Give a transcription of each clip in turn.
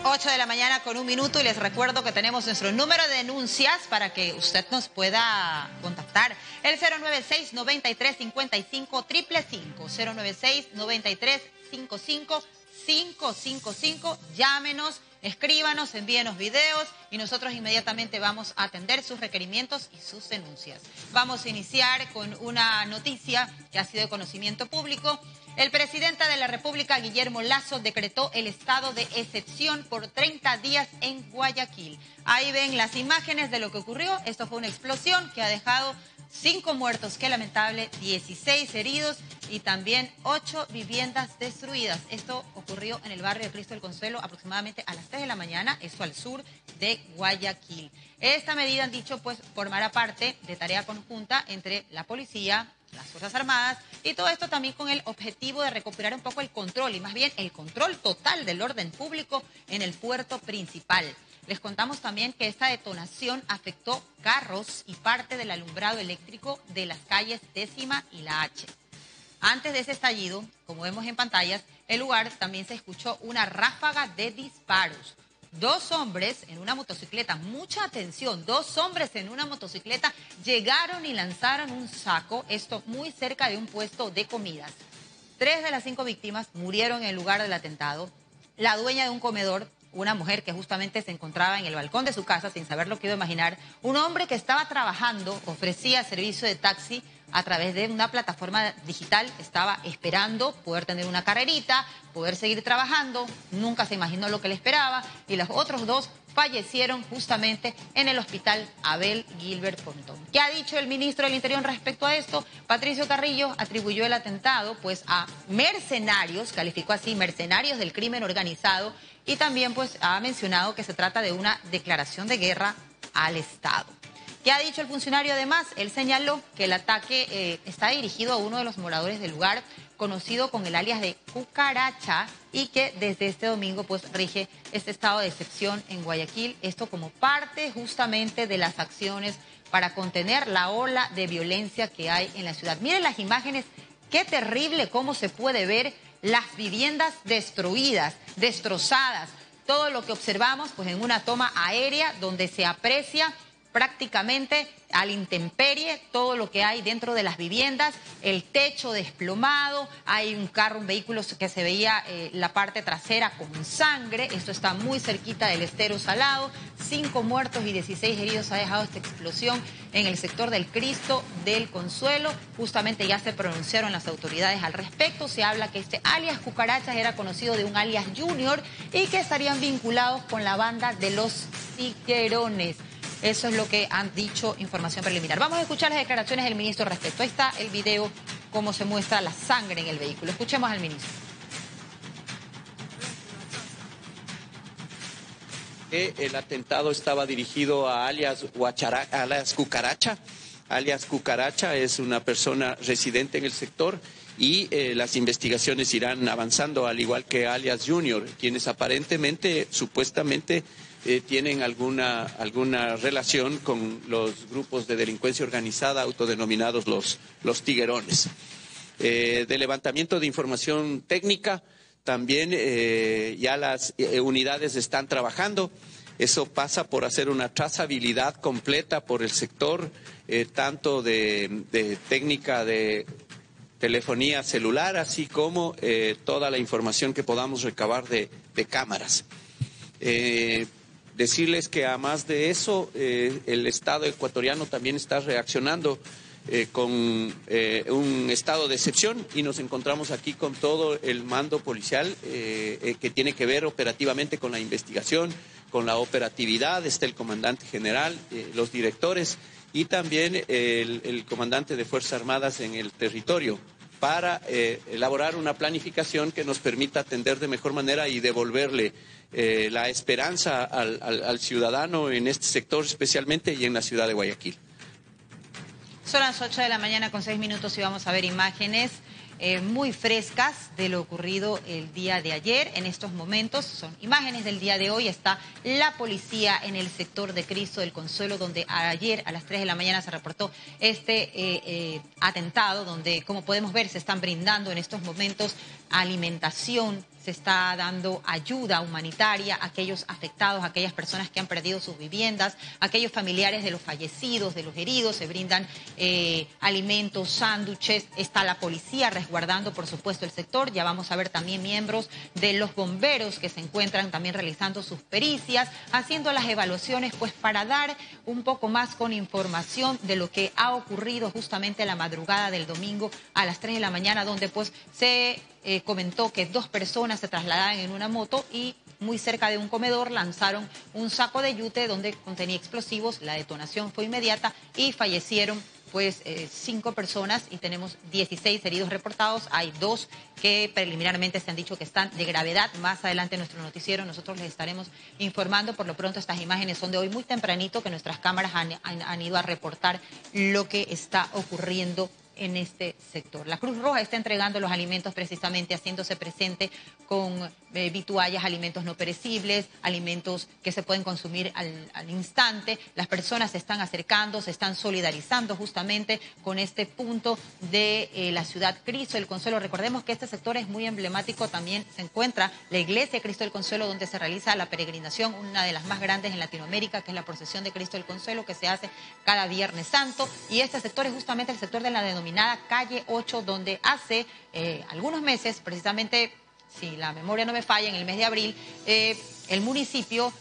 8 de la mañana con 1 minuto y les recuerdo que tenemos nuestro número de denuncias para que usted nos pueda contactar. El 096-93-55-555, 096-93-55-555. Llámenos, escríbanos, envíenos videos y nosotros inmediatamente vamos a atender sus requerimientos y sus denuncias. Vamos a iniciar con una noticia que ha sido de conocimiento público. El presidente de la República, Guillermo Lasso, decretó el estado de excepción por 30 días en Guayaquil. Ahí ven las imágenes de lo que ocurrió. Esto fue una explosión que ha dejado 5 muertos, qué lamentable, 16 heridos y también 8 viviendas destruidas. Esto ocurrió en el barrio de Cristo del Consuelo aproximadamente a las 3 de la mañana, esto al sur de Guayaquil. Esta medida, han dicho, pues formará parte de tarea conjunta entre la policía, las Fuerzas Armadas, y todo esto también con el objetivo de recuperar un poco el control, y más bien el control total del orden público en el puerto principal. Les contamos también que esta detonación afectó carros y parte del alumbrado eléctrico de las calles 10ª y la H. Antes de ese estallido, como vemos en pantallas, el lugar también se escuchó una ráfaga de disparos. 2 hombres en una motocicleta, mucha atención, 2 hombres en una motocicleta llegaron y lanzaron un saco, esto muy cerca de un puesto de comidas. 3 de las 5 víctimas murieron en el lugar del atentado. La dueña de un comedor, una mujer que justamente se encontraba en el balcón de su casa sin saber lo que iba a imaginar, un hombre que estaba trabajando, ofrecía servicio de taxi a través de una plataforma digital, estaba esperando poder tener una carrerita, poder seguir trabajando, nunca se imaginó lo que le esperaba, y los otros 2 fallecieron justamente en el hospital Abel Gilbert Pontón. ¿Qué ha dicho el ministro del Interior respecto a esto? Patricio Carrillo atribuyó el atentado pues a mercenarios, calificó así, mercenarios del crimen organizado, y también pues ha mencionado que se trata de una declaración de guerra al Estado. ¿Qué ha dicho el funcionario además? Él señaló que el ataque está dirigido a uno de los moradores del lugar, conocido con el alias de Cucaracha, y que desde este domingo pues rige este estado de excepción en Guayaquil. Esto como parte justamente de las acciones para contener la ola de violencia que hay en la ciudad. Miren las imágenes, qué terrible cómo se puede ver las viviendas destruidas, destrozadas. Todo lo que observamos pues en una toma aérea donde se aprecia prácticamente a la intemperie todo lo que hay dentro de las viviendas, el techo desplomado, hay un carro, un vehículo que se veía la parte trasera con sangre. Esto está muy cerquita del Estero Salado. 5 muertos y 16 heridos ha dejado esta explosión en el sector del Cristo del Consuelo. Justamente ya se pronunciaron las autoridades al respecto. Se habla que este alias Cucarachas era conocido de un alias Junior y que estarían vinculados con la banda de los Tiguerones. Eso es lo que han dicho, información preliminar. Vamos a escuchar las declaraciones del ministro respecto. Ahí está el video, cómo se muestra la sangre en el vehículo. Escuchemos al ministro. El atentado estaba dirigido a alias Cucaracha. Alias Cucaracha es una persona residente en el sector y las investigaciones irán avanzando, al igual que alias Junior, quienes aparentemente, supuestamente, tienen alguna relación con los grupos de delincuencia organizada autodenominados los Tiguerones. De levantamiento de información técnica, también ya las unidades están trabajando. Eso pasa por hacer una trazabilidad completa por el sector, tanto de técnica de telefonía celular, así como toda la información que podamos recabar de cámaras. Decirles que además de eso, el Estado ecuatoriano también está reaccionando con un estado de excepción, y nos encontramos aquí con todo el mando policial que tiene que ver operativamente con la investigación, con la operatividad. Está el comandante general, los directores y también el comandante de Fuerzas Armadas en el territorio, para elaborar una planificación que nos permita atender de mejor manera y devolverle la esperanza al ciudadano en este sector especialmente, y en la ciudad de Guayaquil. Son las 8 de la mañana con 6 minutos y vamos a ver imágenes muy frescas de lo ocurrido el día de ayer. En estos momentos son imágenes del día de hoy. Está la policía en el sector de Cristo del Consuelo, donde ayer a las 3 de la mañana se reportó este atentado, donde, como podemos ver, se están brindando en estos momentos alimentación, se está dando ayuda humanitaria a aquellos afectados, a aquellas personas que han perdido sus viviendas, a aquellos familiares de los fallecidos, de los heridos. Se brindan alimentos, sándwiches. Está la policía resguardando, por supuesto, el sector. Ya vamos a ver también miembros de los bomberos que se encuentran también realizando sus pericias, haciendo las evaluaciones, pues para dar un poco más con información de lo que ha ocurrido justamente la madrugada del domingo a las 3 de la mañana, donde pues se comentó que 2 personas se trasladaban en una moto y muy cerca de un comedor lanzaron un saco de yute donde contenía explosivos. La detonación fue inmediata y fallecieron pues 5 personas y tenemos 16 heridos reportados. Hay 2 que preliminarmente se han dicho que están de gravedad. Más adelante en nuestro noticiero nosotros les estaremos informando. Por lo pronto estas imágenes son de hoy muy tempranito, que nuestras cámaras han ido a reportar lo que está ocurriendo en este sector. La Cruz Roja está entregando los alimentos precisamente, haciéndose presente con vituallas, alimentos no perecibles, alimentos que se pueden consumir al instante. Las personas se están acercando, se están solidarizando justamente con este punto de la ciudad Cristo del Consuelo. Recordemos que este sector es muy emblemático, también se encuentra la iglesia Cristo del Consuelo, donde se realiza la peregrinación, una de las más grandes en Latinoamérica, que es la procesión de Cristo del Consuelo, que se hace cada Viernes Santo. Y este sector es justamente el sector de la denominada Calle 8, donde hace algunos meses, precisamente, si la memoria no me falla, en el mes de abril, el municipio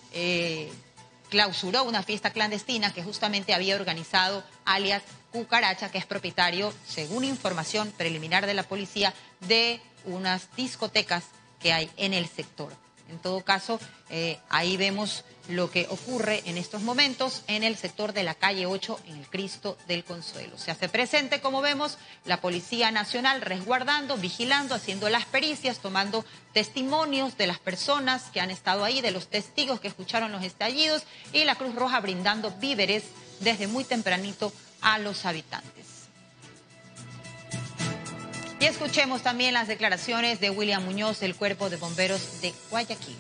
clausuró una fiesta clandestina que justamente había organizado alias Cucaracha, que es propietario, según información preliminar de la policía, de unas discotecas que hay en el sector. En todo caso, ahí vemos lo que ocurre en estos momentos en el sector de la calle 8, en el Cristo del Consuelo. Se hace presente, como vemos, la Policía Nacional resguardando, vigilando, haciendo las pericias, tomando testimonios de las personas que han estado ahí, de los testigos que escucharon los estallidos, y la Cruz Roja brindando víveres desde muy tempranito a los habitantes. Y escuchemos también las declaraciones de William Muñoz del Cuerpo de Bomberos de Guayaquil.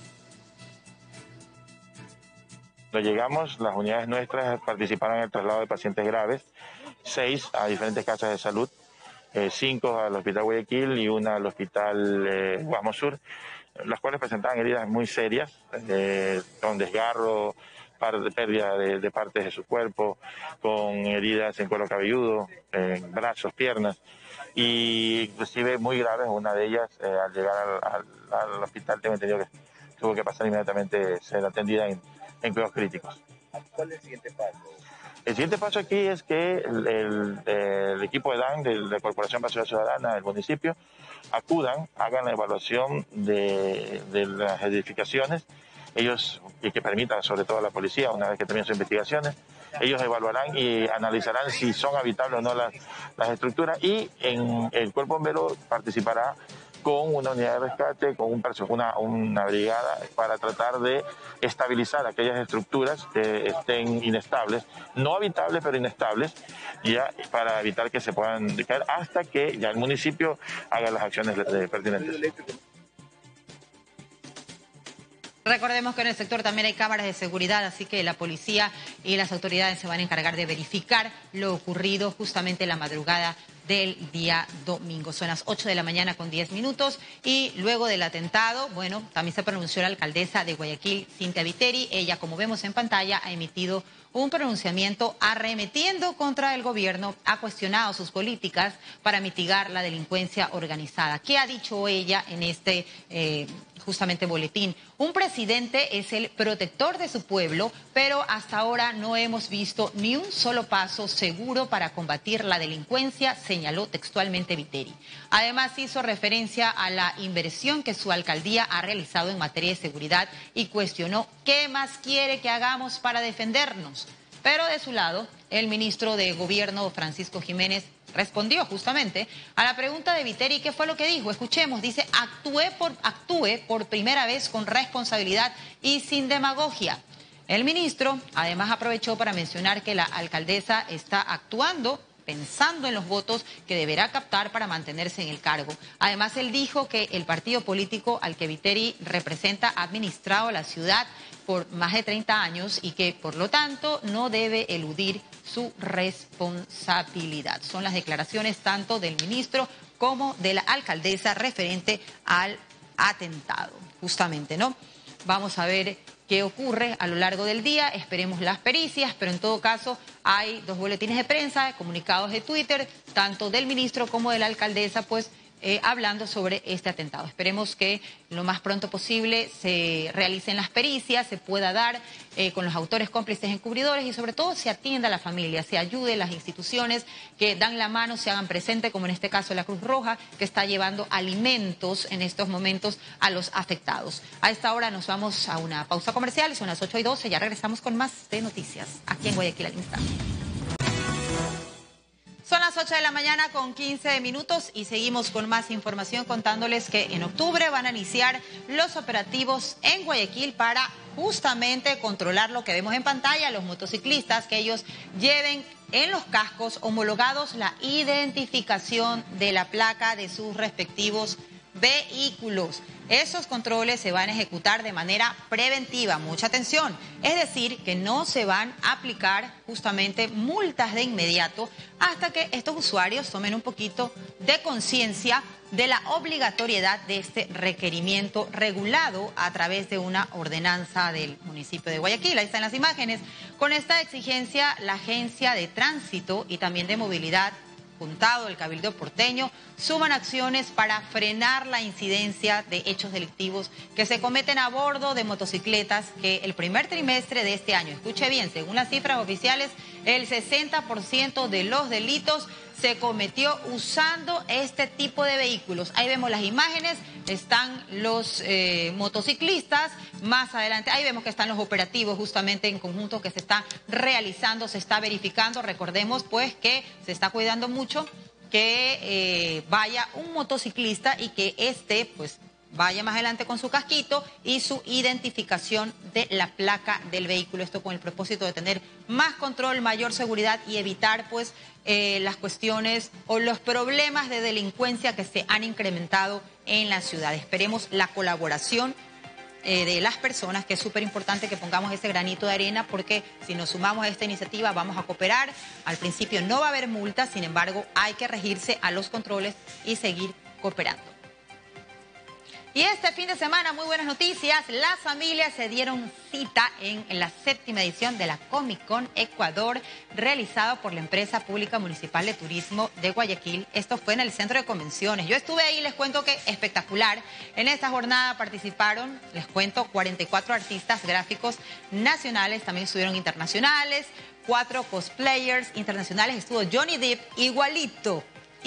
Cuando llegamos, las unidades nuestras participaron en el traslado de pacientes graves, 6 a diferentes casas de salud, 5 al Hospital Guayaquil y 1 al Hospital Guamo Sur, las cuales presentaban heridas muy serias, con desgarro, pérdida de partes de su cuerpo, con heridas en cuero cabelludo, en brazos, piernas, y inclusive muy graves. Una de ellas, al llegar al hospital, tengo entendido que tuvo que pasar inmediatamente, ser atendida en cuidados críticos. ¿Cuál es el siguiente paso? El siguiente paso aquí es que el equipo de DAN, de la Corporación para la Seguridad Ciudadana del municipio, acudan, hagan la evaluación de las edificaciones, ellos, y que permitan sobre todo a la policía, una vez que terminen sus investigaciones, ellos evaluarán y analizarán si son habitables o no las estructuras, y el cuerpo bombero participará con una unidad de rescate, con una brigada, para tratar de estabilizar aquellas estructuras que estén inestables, no habitables pero inestables, ya, para evitar que se puedan caer hasta que ya el municipio haga las acciones pertinentes. Recordemos que en el sector también hay cámaras de seguridad, así que la policía y las autoridades se van a encargar de verificar lo ocurrido justamente la madrugada del día domingo. Son las 8 de la mañana con 10 minutos y luego del atentado, bueno, también se pronunció la alcaldesa de Guayaquil, Cintia Viteri. Ella, como vemos en pantalla, ha emitido un pronunciamiento arremetiendo contra el gobierno, ha cuestionado sus políticas para mitigar la delincuencia organizada. ¿Qué ha dicho ella en este justamente boletín? Un presidente es el protector de su pueblo, pero hasta ahora no hemos visto ni un solo paso seguro para combatir la delincuencia, señaló textualmente Viteri. Además hizo referencia a la inversión que su alcaldía ha realizado en materia de seguridad y cuestionó qué más quiere que hagamos para defendernos. Pero de su lado, el ministro de Gobierno, Francisco Jiménez, respondió justamente a la pregunta de Viteri. ¿Qué fue lo que dijo? Escuchemos. Dice: actúe por primera vez con responsabilidad y sin demagogia. El ministro además aprovechó para mencionar que la alcaldesa está actuando pensando en los votos que deberá captar para mantenerse en el cargo. Además, él dijo que el partido político al que Viteri representa ha administrado la ciudad por más de 30 años y que, por lo tanto, no debe eludir su responsabilidad. Son las declaraciones tanto del ministro como de la alcaldesa referente al atentado, justamente, ¿no? Vamos a ver qué ocurre a lo largo del día, esperemos las pericias, pero en todo caso hay 2 boletines de prensa, comunicados de Twitter, tanto del ministro como de la alcaldesa, pues hablando sobre este atentado. Esperemos que lo más pronto posible se realicen las pericias, se pueda dar con los autores, cómplices, encubridores y sobre todo se atienda a la familia, se ayude a las instituciones que dan la mano, se hagan presente, como en este caso la Cruz Roja, que está llevando alimentos en estos momentos a los afectados. A esta hora nos vamos a una pausa comercial, son las 8:12, ya regresamos con más de noticias aquí en Guayaquil al instante. Son las 8 de la mañana con 15 minutos y seguimos con más información contándoles que en octubre van a iniciar los operativos en Guayaquil para justamente controlar lo que vemos en pantalla, los motociclistas, que ellos lleven en los cascos homologados la identificación de la placa de sus respectivos vehículos. Esos controles se van a ejecutar de manera preventiva, mucha atención, es decir, que no se van a aplicar justamente multas de inmediato hasta que estos usuarios tomen un poquito de conciencia de la obligatoriedad de este requerimiento regulado a través de una ordenanza del municipio de Guayaquil. Ahí están las imágenes. Con esta exigencia, la Agencia de Tránsito y también de Movilidad Juntado, el Cabildo porteño, suman acciones para frenar la incidencia de hechos delictivos que se cometen a bordo de motocicletas, que el primer trimestre de este año, escuche bien, según las cifras oficiales, el 60% de los delitos se cometió usando este tipo de vehículos. Ahí vemos las imágenes, están los motociclistas, más adelante, ahí vemos que están los operativos justamente en conjunto que se está realizando, se está verificando. Recordemos pues que se está cuidando mucho que vaya un motociclista y que este pues vaya más adelante con su casquito y su identificación de la placa del vehículo. Esto con el propósito de tener más control, mayor seguridad y evitar pues las cuestiones o los problemas de delincuencia que se han incrementado en la ciudad. Esperemos la colaboración de las personas, que es súper importante que pongamos ese granito de arena, porque si nos sumamos a esta iniciativa vamos a cooperar. Al principio no va a haber multas, sin embargo hay que regirse a los controles y seguir cooperando. Y este fin de semana, muy buenas noticias, las familias se dieron cita en la 7ª edición de la Comic Con Ecuador, realizado por la Empresa Pública Municipal de Turismo de Guayaquil. Esto fue en el Centro de Convenciones. Yo estuve ahí, les cuento que espectacular. En esta jornada participaron, les cuento, 44 artistas gráficos nacionales, también estuvieron internacionales, 4 cosplayers internacionales, estuvo Johnny Depp, igualito,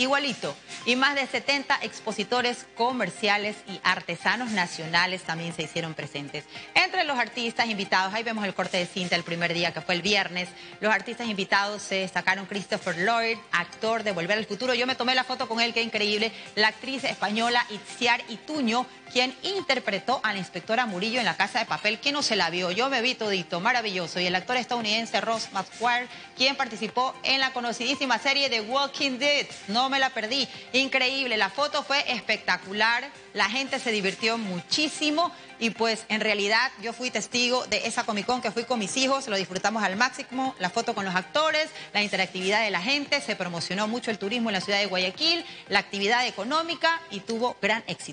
y más de 70 expositores comerciales y artesanos nacionales también se hicieron presentes. Entre los artistas invitados, ahí vemos el corte de cinta el primer día, que fue el viernes. Los artistas invitados se destacaron Christopher Lloyd, actor de Volver al Futuro. Yo me tomé la foto con él, qué increíble. La actriz española Itziar Ituño, quien interpretó a la inspectora Murillo en La Casa de Papel. ¿Quién no se la vio? Yo me vi todito, maravilloso. Y el actor estadounidense Ross McGuire, quien participó en la conocidísima serie The Walking Dead. No me la perdí, increíble, la foto fue espectacular, la gente se divirtió muchísimo y pues en realidad yo fui testigo de esa Comic Con, que fui con mis hijos, lo disfrutamos al máximo, la foto con los actores, la interactividad de la gente, se promocionó mucho el turismo en la ciudad de Guayaquil, la actividad económica y tuvo gran éxito.